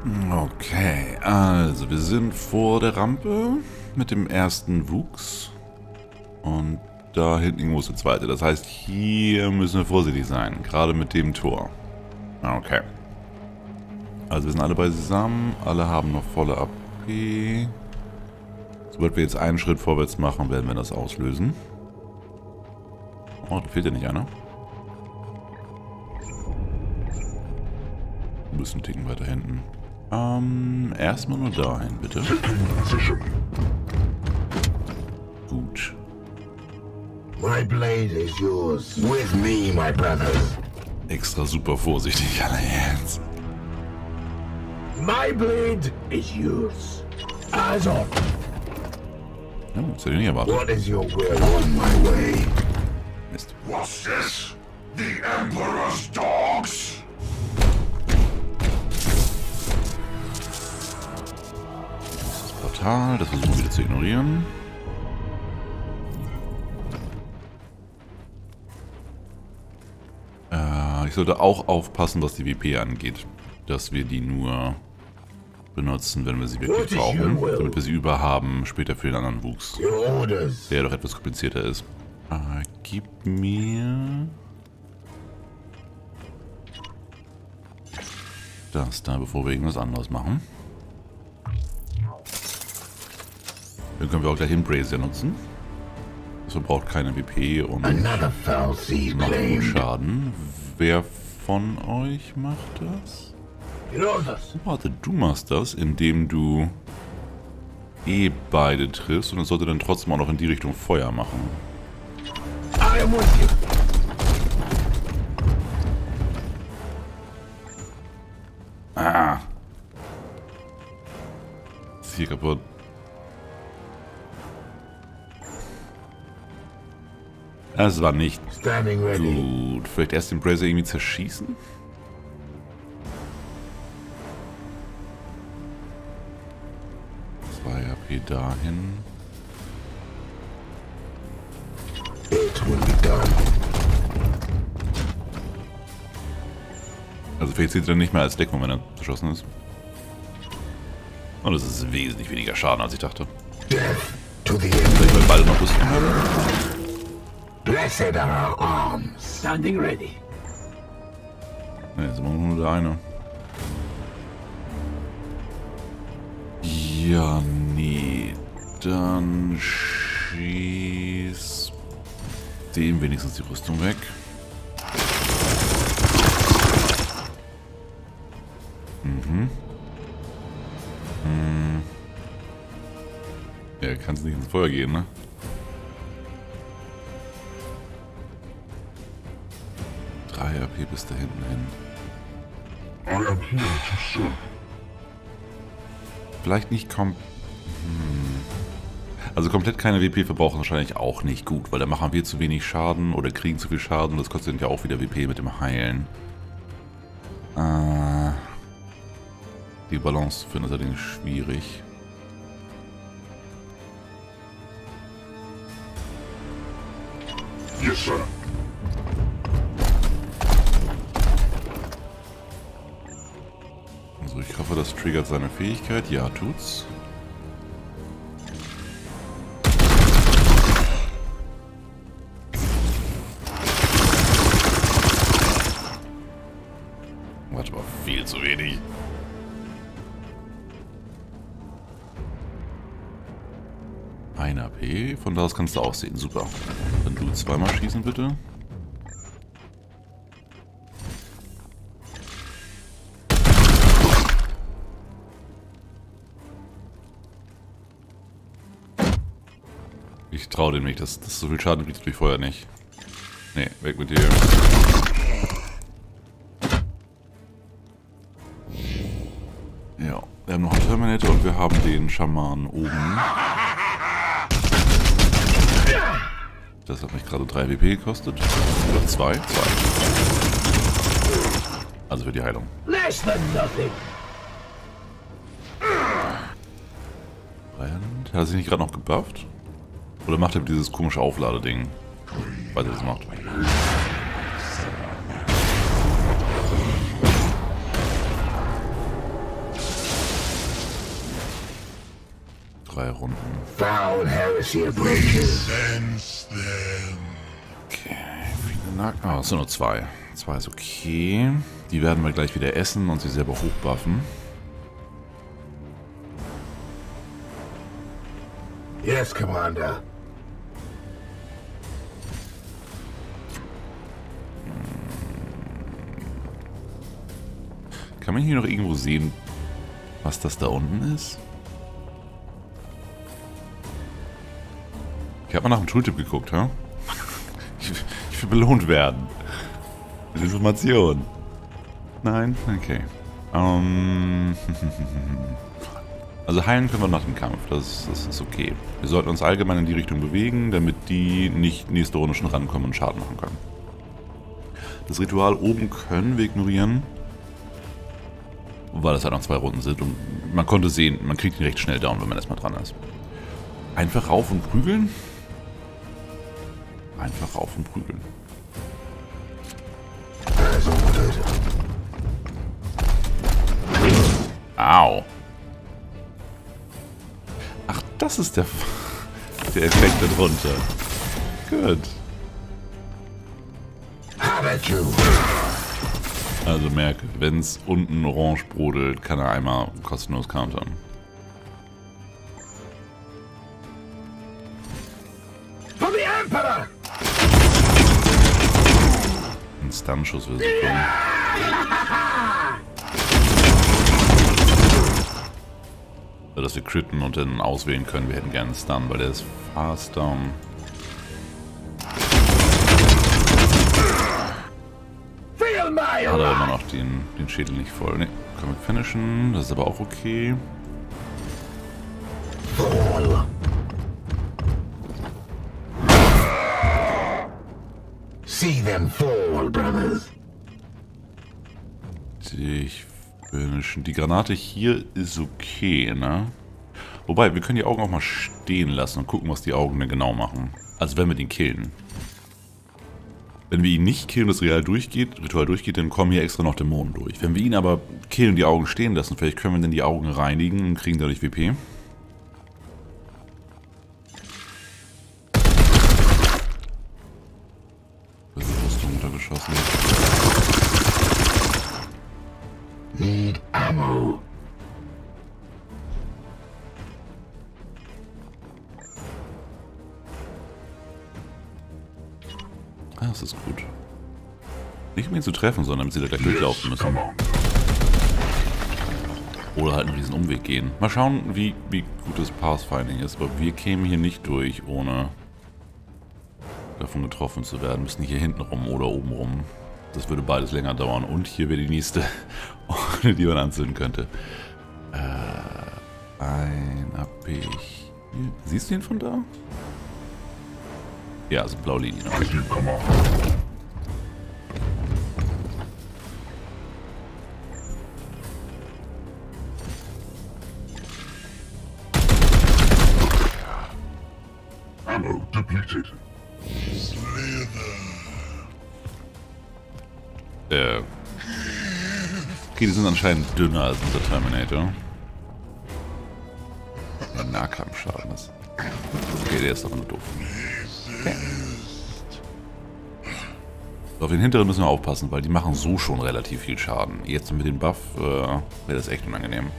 Okay, also wir sind vor der Rampe mit dem ersten Wuchs. Und da hinten irgendwo ist der zweite. Das heißt, hier müssen wir vorsichtig sein. Gerade mit dem Tor. Okay. Also wir sind alle beisammen. Alle haben noch volle AP. Sobald wir jetzt einen Schritt vorwärts machen, werden wir das auslösen. Oh, da fehlt ja nicht einer. Du bist einen Ticken weiter hinten. Erstmal nur dahin, bitte. Gut. My blade is yours. With me, my brothers. Extra super vorsichtig, alle jetzt. My blade is yours. Eyes on. Ja, das hätte ich nicht erwartet. What is your will on my way? Mist. What's this? The Emperor's dogs? Das Portal, das versuchen wir wieder zu ignorieren. Ich sollte auch aufpassen, was die WP angeht. Dass wir die nur benutzen, wenn wir sie wirklich brauchen. Damit wir sie überhaben, später für den anderen Wuchs. Der doch etwas komplizierter ist. Gib mir das da, bevor wir irgendwas anderes machen. Dann können wir auch gleich den Brazier nutzen. Das verbraucht keine WP und macht nur Schaden. Wer von euch macht das? Warte, du machst das, indem du beide triffst und es sollte dann trotzdem auch noch in die Richtung Feuer machen. Ah. Ist hier kaputt. Es war nicht gut. Vielleicht erst den Brazier irgendwie zerschießen? AP dahin. Also vielleicht zählt er dann nicht mehr als Deckung, wenn er zerschossen ist. Und das ist wesentlich weniger Schaden, als ich dachte. Vielleicht weil beide noch Rüstung haben. Blessed are our arms. Standing ready. Ne, jetzt immer nur der eine. Ja, nee. Dann schieß dem wenigstens die Rüstung weg. Ja, kannst nicht ins Feuer gehen, ne? AP bis da hinten hin. Vielleicht nicht Also komplett keine WP verbrauchen wahrscheinlich auch nicht gut, weil da machen wir zu wenig Schaden oder kriegen zu viel Schaden und das kostet ja auch wieder WP mit dem Heilen. Die Balance zu finden ist allerdings schwierig. Yes, sir. Also ich hoffe, das triggert seine Fähigkeit. Ja, tut's. Warte mal, viel zu wenig. Ein AP, von da aus kannst du aussehen. Super. Dann du zweimal schießen, bitte. Ich traue dem nicht, dass so viel Schaden kriegt durch Feuer nicht. Nee, weg mit dir. Ja, wir haben noch einen Terminator und wir haben den Schaman oben. Das hat mich gerade 3 WP gekostet. Oder 2? 2. Also für die Heilung. Hat er sich nicht gerade noch gebufft? Oder macht er dieses komische Aufladeding? Weil er das macht. 3 Runden. Foul heresy approaches. Okay, viele Nacken. Ah, es sind nur 2. 2 ist okay. Die werden wir gleich wieder essen und sie selber hochbuffen. Yes, Commander. Kann man hier noch irgendwo sehen, was das da unten ist? Ich habe mal nach dem Tooltip geguckt, ha? Ich will belohnt werden. Mit Information. Nein? Okay. Also heilen können wir nach dem Kampf, das ist okay. Wir sollten uns allgemein in die Richtung bewegen, damit die nicht nächste Runde schon rankommen und Schaden machen können. Das Ritual oben können wir ignorieren, weil es halt noch 2 Runden sind und man konnte sehen, man kriegt ihn recht schnell down, wenn man erstmal dran ist. Einfach rauf und prügeln? Einfach rauf und prügeln. Au. Ach, das ist der Effekt darunter. Gut. Also merke, wenn es unten orange brodelt, kann er einmal kostenlos countern. For the Emperor! Ein Stun-Schuss für Sekunden. So, dass wir critten und dann auswählen können, wir hätten gerne einen Stun, weil der ist fast down. Hat aber immer noch den Schädel nicht voll. Ne, können wir finishen. Das ist aber auch okay. See them fall, brothers. Ich finishen. Die Granate hier ist okay, ne? Wobei, wir können die Augen auch mal stehen lassen und gucken, was die Augen denn genau machen. Also wenn wir den killen. Wenn wir ihn nicht killen und das Ritual durchgeht, dann kommen hier extra noch Dämonen durch. Wenn wir ihn aber killen und die Augen stehen lassen, vielleicht können wir dann die Augen reinigen und kriegen dadurch WP. Da ist die Rüstung runtergeschossen. Need ammo. Ah, das ist gut. Nicht um ihn zu treffen, sondern damit sie da gleich durchlaufen müssen. Oder halt einen riesen Umweg gehen. Mal schauen, wie gut das Pathfinding ist. Aber wir kämen hier nicht durch, ohne davon getroffen zu werden. Müssen hier hinten rum oder oben rum. Das würde beides länger dauern. Und hier wäre die nächste, die man anzünden könnte. Ein AP hier. Siehst du ihn von da? Ja, also blaue Linie noch. Ammo depleted. Okay, die sind anscheinend dünner als unser Terminator. Der Nahkampfschaden ist. Okay, der ist doch nur doof. Okay. So, auf den hinteren müssen wir aufpassen, weil die machen so schon relativ viel Schaden. Jetzt mit dem Buff wäre das echt unangenehm.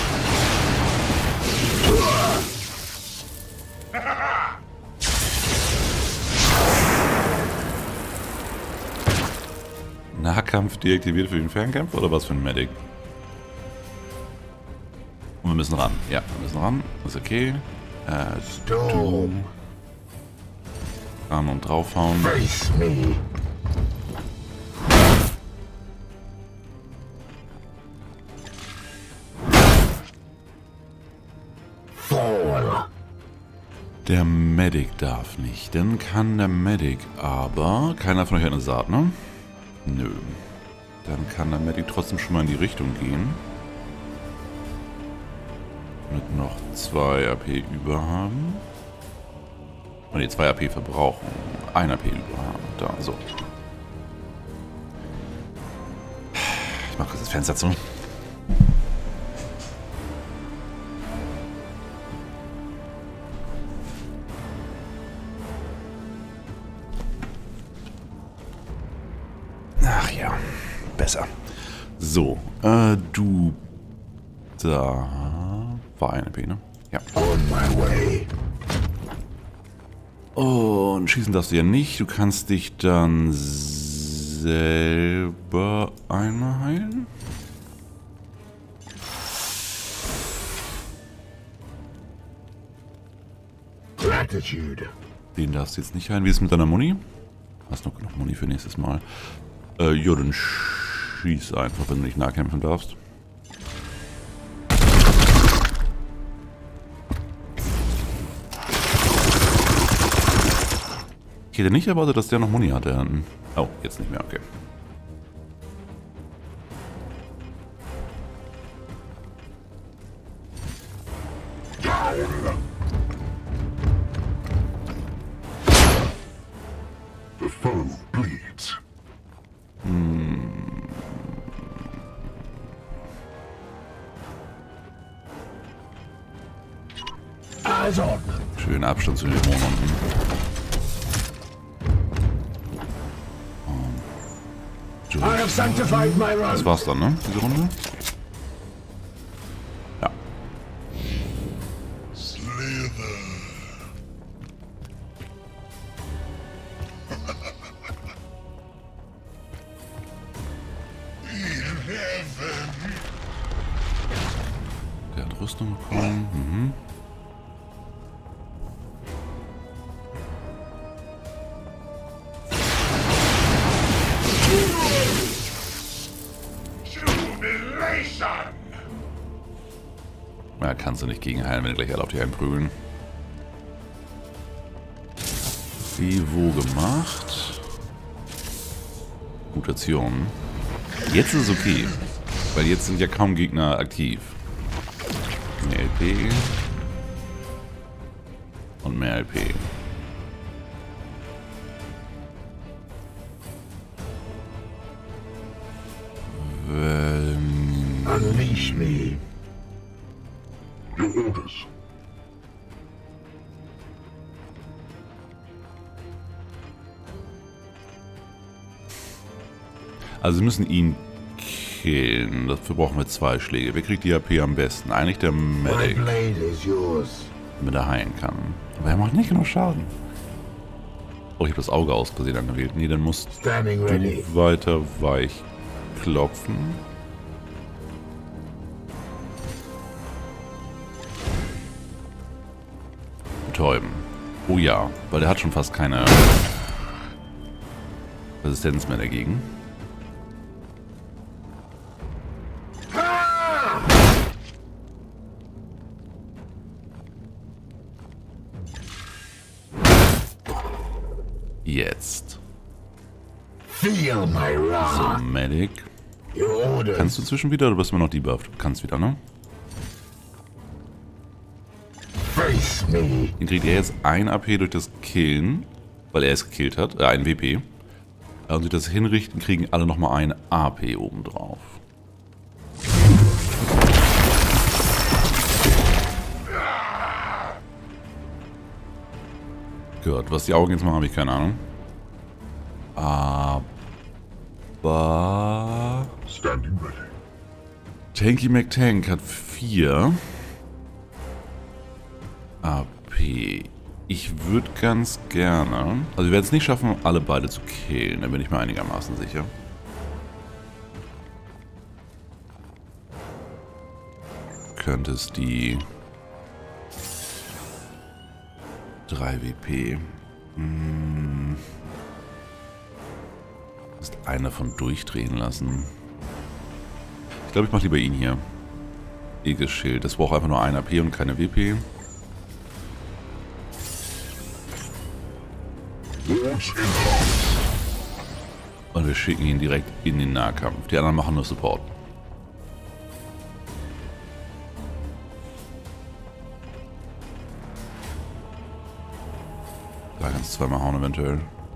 Nahkampf deaktiviert für den Fernkämpfer oder was für ein Medic? Und wir müssen ran. Ja, wir müssen ran. Ist okay. Ran und draufhauen. Face me. Fall. Der Medic darf nicht. Dann kann der Medic aber... Keiner von euch hat eine Saat, ne? Nö. Dann kann der Medic trotzdem schon mal in die Richtung gehen. Mit noch 2 AP über haben. Und die 2 AP verbrauchen. 1 AP über haben. Da, so. Ich mach kurz das Fenster zu. So, du... Da war eine AP, ne? Ja. On my way. Und schießen darfst du ja nicht. Du kannst dich dann selber einmal heilen. Gratitude. Den darfst du jetzt nicht heilen. Wie ist es mit deiner Muni? Hast noch genug Muni für nächstes Mal. Ja, dann schieß einfach, wenn du nicht nahkämpfen darfst. Ich hätte nicht erwartet, dass der noch Muni hatte. Oh, jetzt nicht mehr, okay. The foe bleeds. Eyes on. Schöner Abstand zu den Dämonen unten. I have sanctified my run. Das war's dann, ne? Diese Runde? Ja. Der hat Rüstung bekommen. Mhm. Ja, kannst du nicht gegenheilen, wenn du gleich alle auf dich einprügeln. Wie wo gemacht? Mutation. Jetzt ist es okay. Weil jetzt sind ja kaum Gegner aktiv. Mehr LP. Und mehr LP. Unleash me. Your orders. Also wir müssen ihn killen. Dafür brauchen wir 2 Schläge. Wer kriegt die AP am besten? Eigentlich der My Medic, blade is yours. damit er heilen kann. Aber er macht nicht genug Schaden. Oh, ich habe das Auge aus Versehen angewählt. Nee, dann musst Standing ready. du weiter weich klopfen. Betäuben. Oh ja, weil der hat schon fast keine Resistenz mehr dagegen. Jetzt. Feel my wrath. So, Medic. Your orders. Kannst du inzwischen wieder oder bist du immer noch debufft? Du kannst wieder, ne? Face me. Den kriegt er jetzt ein AP durch das Killen, weil er es gekillt hat, ein WP. Und durch das Hinrichten kriegen alle nochmal ein AP obendrauf. Gott, was die Augen jetzt machen, habe ich keine Ahnung. Aber... Standing ready. Tanky McTank hat 4 AP. Ich würde ganz gerne... Also wir werden es nicht schaffen, alle beide zu killen. Da bin ich mir einigermaßen sicher. Könntest die 3 WP. Ist einer von durchdrehen lassen. Ich glaube, ich mache lieber ihn hier. Aegis-Schild. Das braucht einfach nur ein AP und keine WP. Und wir schicken ihn direkt in den Nahkampf. Die anderen machen nur Support. Da kannst du zweimal hauen eventuell.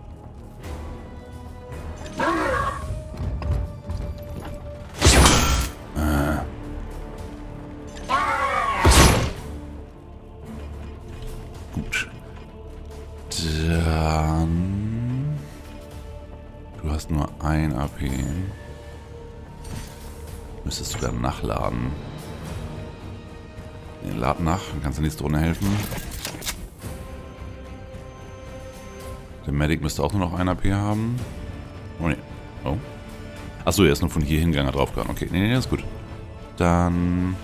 Gut. Dann... Du hast nur ein AP. Müsstest du dann nachladen. Nee, lad nach, dann kannst du nächste Runde helfen. Der Medic müsste auch nur noch 1 AP haben. Oh ne. Oh. Achso, er ist nur von hier hingegangen, draufgegangen. Okay, nee, ist gut. Dann...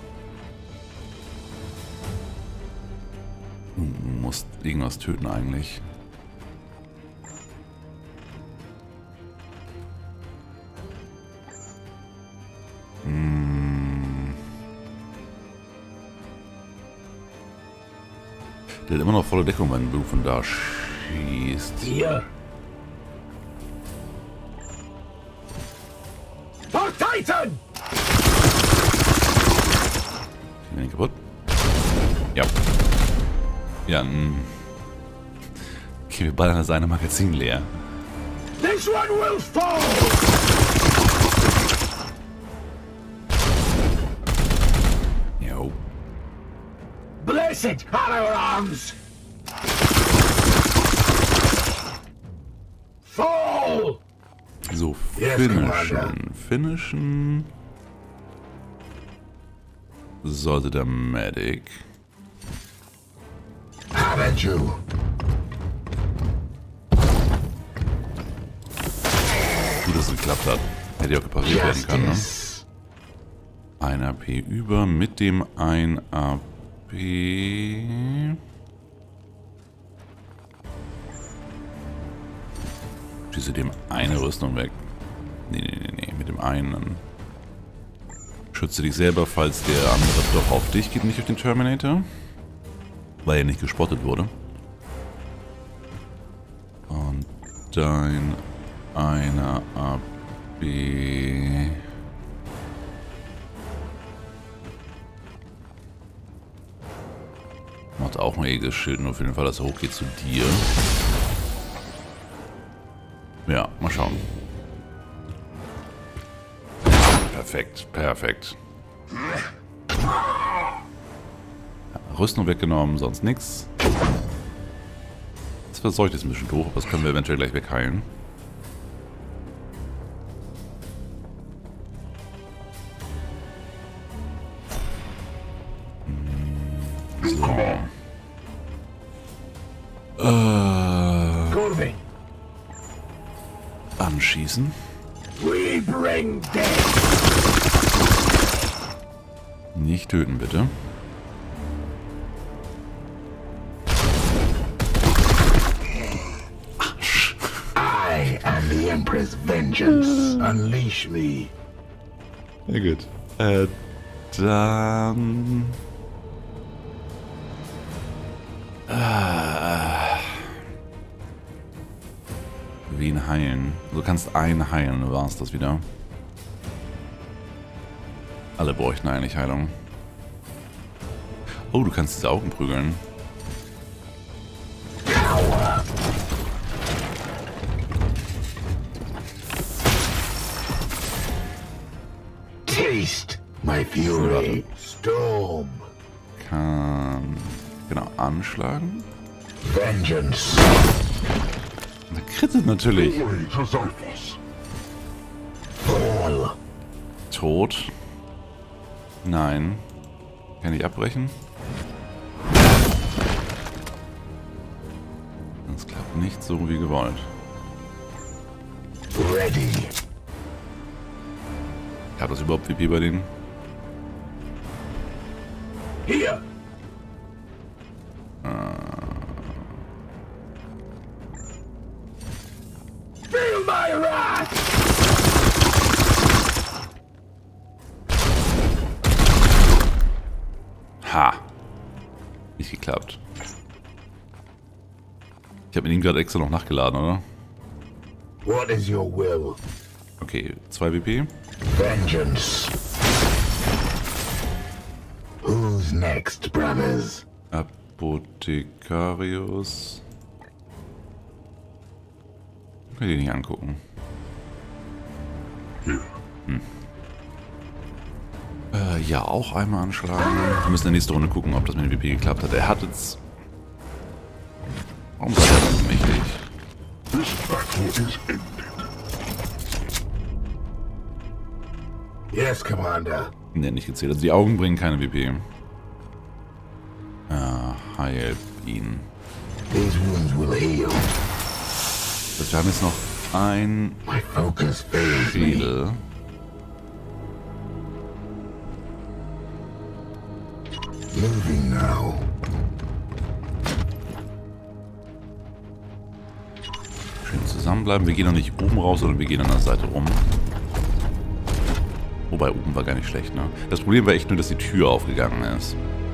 Muss irgendwas töten eigentlich. Der hat immer noch volle Deckung, wenn du von da schießt. Hier. For Titan! Bin ich kaputt? Ja. Ja, okay, wir ballern das eine Magazin leer. This one will fall! Jo. Blessed are our arms! Fall! So, Yes, Commander. Finishen sollte der Medic. Haven't you? Gut, dass es geklappt hat. Hätte ja auch repariert werden können, ne? Justice. 1 AP über mit dem 1 AP. Schieße dem eine Rüstung weg. Nee, mit dem einen. Schütze dich selber, falls der andere doch auf dich geht, nicht auf den Terminator. Weil er nicht gespottet wurde. Und dein einer AB. Macht auch ein Aegis-Schild, nur für den Fall, dass er hochgeht zu dir. Ja, mal schauen. Perfekt, perfekt. Ja, Rüstung weggenommen, sonst nichts. Das verseucht jetzt ein bisschen doof, aber das können wir eventuell gleich wegheilen. So. Corvin, Anschießen. we bring death! Nicht töten, bitte. I am the Emperor's vengeance. Unleash me. Ja, gut. Dann... Wen heilen? Du kannst einen heilen, war es das wieder. Alle bräuchten eigentlich Heilung. Oh, du kannst diese Augen prügeln. Taste my fury. Storm. Kann... Genau, anschlagen. Vengeance. Der krittet natürlich. Fall. Tot. Nein. Kann ich abbrechen? Das klappt nicht so wie gewollt. Ready. Hat das überhaupt WP bei denen? Here. Feel my wrath. Ha! Nicht geklappt. Ich habe mit ihm gerade extra noch nachgeladen, oder? What is your will? Okay, 2 WP. Vengeance. Who's next, brothers? Apothekarius. Kann ich nicht angucken. Ja, auch einmal anschlagen. Wir müssen in der nächsten Runde gucken, ob das mit dem WP geklappt hat. Er hat jetzt... Warum sei er so mächtig? Yes, Commander. Ne, nicht gezählt. Also die Augen bringen keine WP. Heil ihn. These wounds will heal. Wir haben jetzt noch ein My focus fails me. Schädel. Moving now. Schön zusammenbleiben. Wir gehen noch nicht oben raus, sondern wir gehen an der Seite rum. Wobei oben war gar nicht schlecht, ne? Das Problem war echt nur, dass die Tür aufgegangen ist.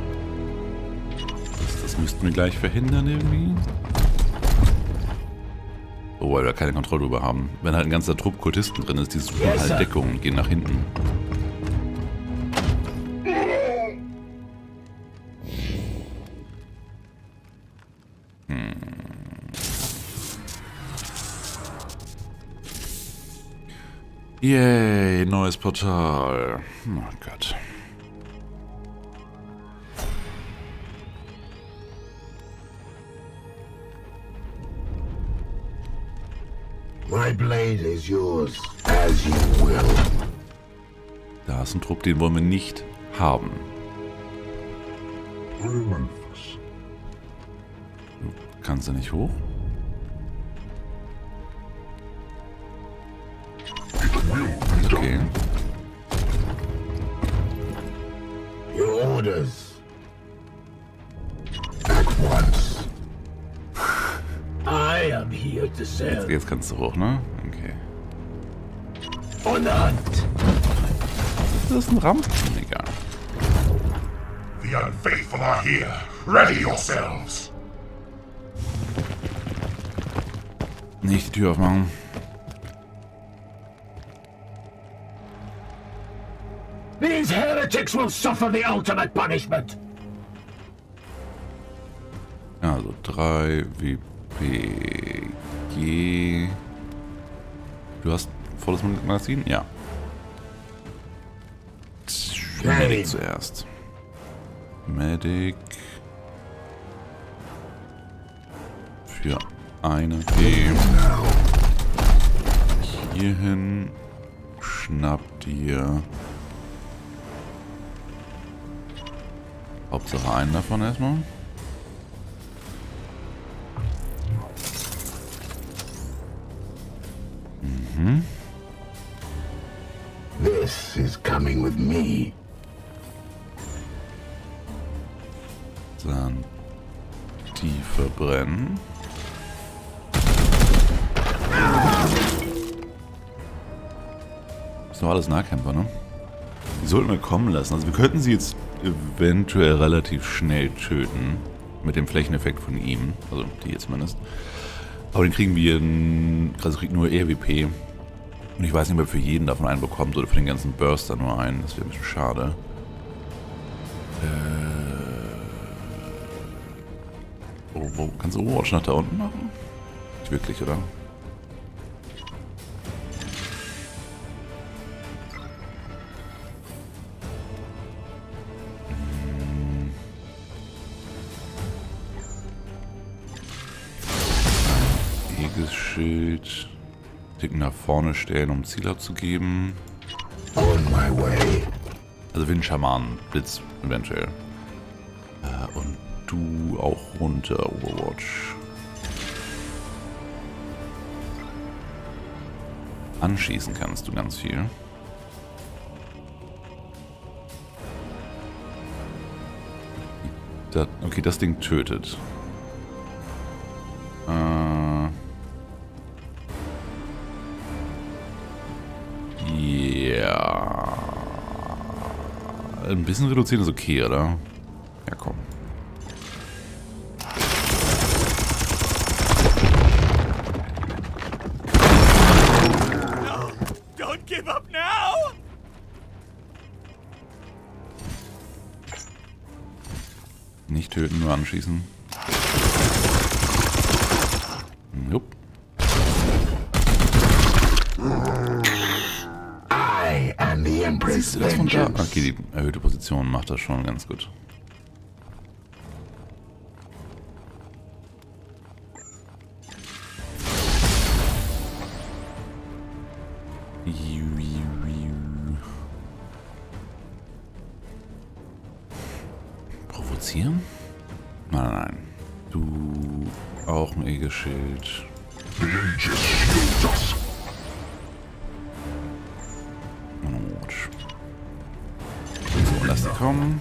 Das müssten wir gleich verhindern irgendwie. Oh, weil wir keine Kontrolle drüber haben. Wenn halt ein ganzer Trupp Kultisten drin ist, die suchen halt Deckung und gehen nach hinten. Yay, neues Portal. Oh Gott. My blade is yours, as you will. Da ist ein Trupp, den wollen wir nicht haben. Du kannst ja nicht hoch. Okay. Your orders. At once. I am here to serve. Jetzt kannst du hoch, ne? Okay. On the hunt. Das ist ein Rampen, egal. The unfaithful are here. Ready yourselves. Nicht die Tür aufmachen. These heretics will suffer the ultimate punishment. Also 3 WP G. Du hast volles Magazin? Ja. Medic zuerst. Medic. Für eine P. Hierhin. Schnapp dir. Hauptsache einen davon erstmal. This is coming with me. Dann die verbrennen. Das sind doch alles Nahkämpfer, ne? Die sollten wir kommen lassen. Also wir könnten sie jetzt eventuell relativ schnell töten. Mit dem Flächeneffekt von ihm. Also die jetzt zumindest. Aber den kriegen wir, also kriegt nur RWP. Und ich weiß nicht, ob er für jeden davon einen bekommt oder für den ganzen Burster nur einen. Das wäre ein bisschen schade. Oh, wo kannst du Overwatch nach da unten machen? Nicht wirklich, oder? Schild. Ticken nach vorne stellen, um Ziel abzugeben. On my way. Also wie ein Schaman, Blitz eventuell. Und du auch runter, Overwatch. Anschießen kannst du ganz viel. Okay, das Ding tötet. Ja. Ein bisschen reduzieren ist okay, oder? Ja, komm. Don't give up now! Nicht töten, nur anschießen. Jupp. Siehst du das von da? Okay, die erhöhte Position macht das schon ganz gut. jetzt hier? Nein, nein. Du auch ein Ägelschild. Gut. So, lass die kommen.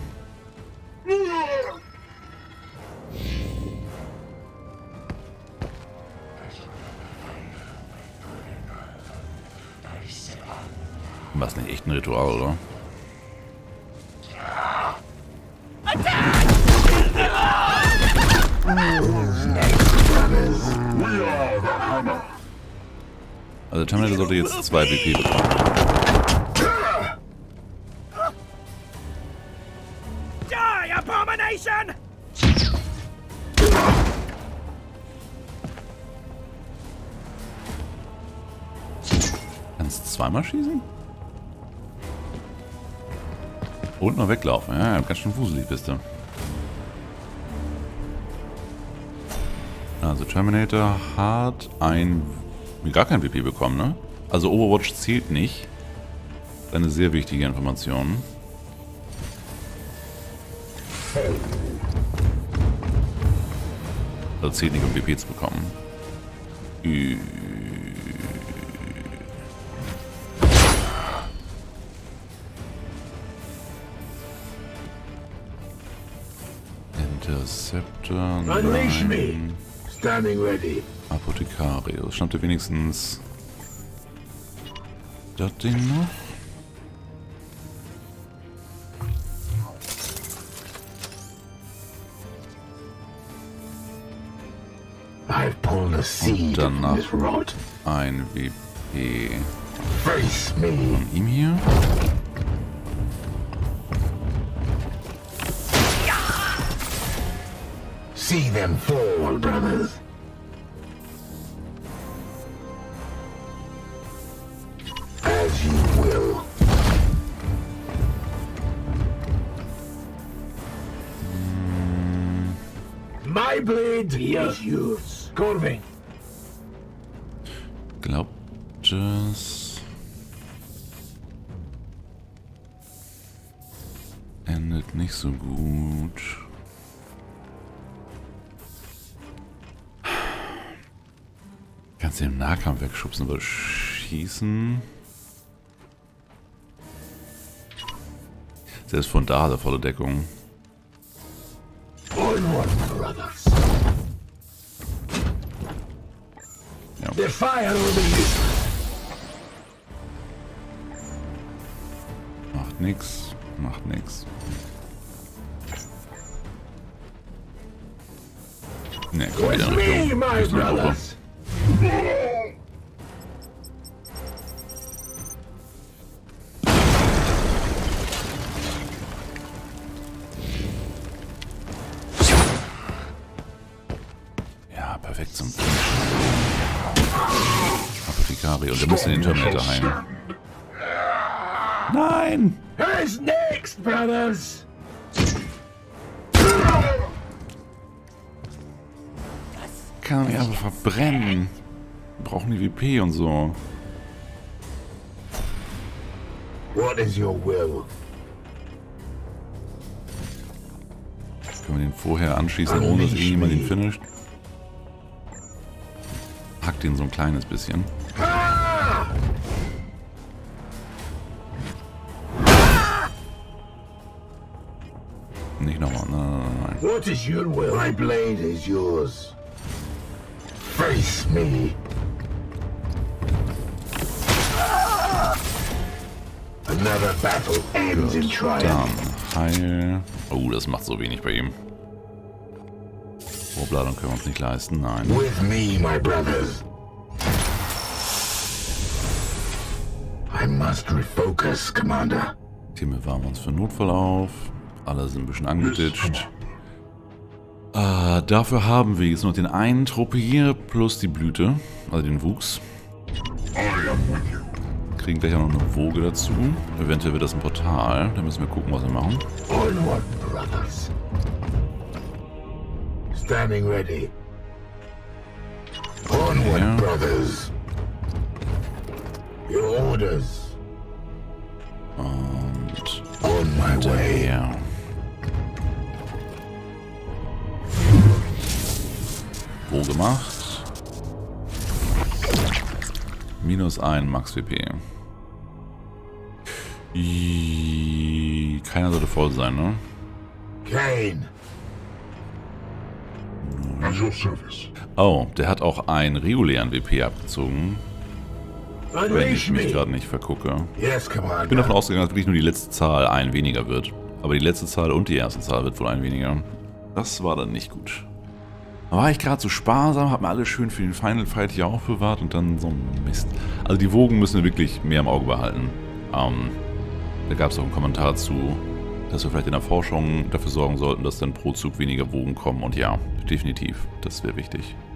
War es nicht echt ein Ritual, oder? Also Terminator sollte jetzt 2 BP bekommen. Die, abomination! Kannst du zweimal schießen? Und noch weglaufen. Ja, ganz schön wuselig bist du. Also Terminator hat gar kein BP bekommen, ne? Also Overwatch zählt nicht. Das ist eine sehr wichtige Information. Also zählt nicht, um BP zu bekommen. Interceptor. Unleash me. Nein. Standing ready. Apothekarius. Stammt wenigstens das Ding noch? I've pulled a seed dann from this rot. Ein WP Face me. von ihm hier. See them fall, brothers. As you will. My blade is yours. Corvin. Glaubt es endet nicht so gut. Kannst du den Nahkampf wegschubsen oder schießen? Selbst von da hat er volle Deckung. Onward, brothers. Ja. The fire will be used. Macht nix. Macht nix. Ne, komm wieder in With me, Richtung. my Richtung Gruppe. brothers. Ja, perfekt zum Apothekari. Und der muss den Terminator heilen. Nein! Who's next, brothers? Kann mich einfach verbrennen. Wir brauchen die WP und so. What is your will? Können wir den vorher anschießen, ohne dass irgendjemand ihn finisht? Hackt ihn so ein kleines bisschen. Nicht nochmal, nein. What is your will? My blade is yours. Face me. Another battle ends in triumph. Dann Heil. Oh, das macht so wenig bei ihm. Vorladung können wir uns nicht leisten, nein. With me, my brothers. I must refocus, Commander. Hier bewahren wir uns für Notfall auf. Alle sind ein bisschen angeditscht. Dafür haben wir jetzt noch den einen Truppe hier plus die Blüte, also den Wuchs. Kriegen gleich auch noch eine Woge dazu. Eventuell wird das ein Portal. Da müssen wir gucken, was wir machen. Onward, brothers. Standing ready. Onward, Ja. brothers. Your orders. Und On my way. ja. gemacht. -1 Max WP. Keiner sollte voll sein, ne? Kane. At your service. Oh, der hat auch einen regulären WP abgezogen. Wenn Unleash ich mich me. gerade nicht vergucke. Yes, Ich bin Commander. davon ausgegangen, dass wirklich nur die letzte Zahl ein weniger wird. Aber die letzte Zahl und die erste Zahl wird wohl ein weniger. Das war dann nicht gut. Da war ich gerade so sparsam, hab mir alles schön für den Final Fight hier aufbewahrt und dann so ein Mist. Also die Wogen müssen wir wirklich mehr im Auge behalten. Da gab es auch einen Kommentar zu, dass wir vielleicht in der Forschung dafür sorgen sollten, dass dann pro Zug weniger Wogen kommen. Und ja, definitiv, das wäre wichtig.